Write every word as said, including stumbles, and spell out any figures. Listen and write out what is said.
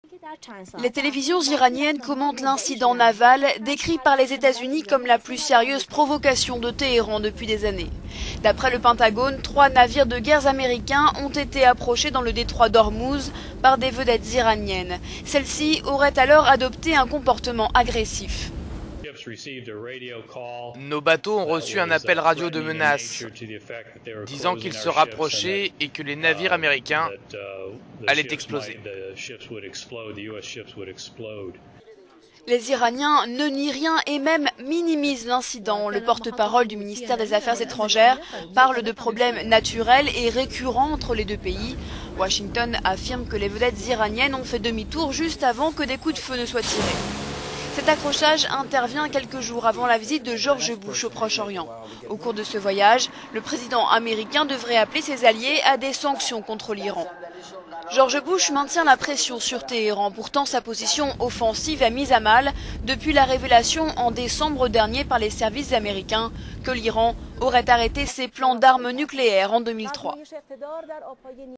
Les télévisions iraniennes commentent l'incident naval décrit par les États-Unis comme la plus sérieuse provocation de Téhéran depuis des années. D'après le Pentagone, trois navires de guerre américains ont été approchés dans le détroit d'Ormuz par des vedettes iraniennes. Celles-ci auraient alors adopté un comportement agressif. Nos bateaux ont reçu un appel radio de menace, disant qu'ils se rapprochaient et que les navires américains allaient exploser. Les Iraniens ne nient rien et même minimisent l'incident. Le porte-parole du ministère des Affaires étrangères parle de problèmes naturels et récurrents entre les deux pays. Washington affirme que les vedettes iraniennes ont fait demi-tour juste avant que des coups de feu ne soient tirés. Cet accrochage intervient quelques jours avant la visite de George Bush au Proche-Orient. Au cours de ce voyage, le président américain devrait appeler ses alliés à des sanctions contre l'Iran. George Bush maintient la pression sur Téhéran, pourtant sa position offensive est mise à mal depuis la révélation en décembre dernier par les services américains que l'Iran aurait arrêté ses plans d'armes nucléaires en deux mille trois.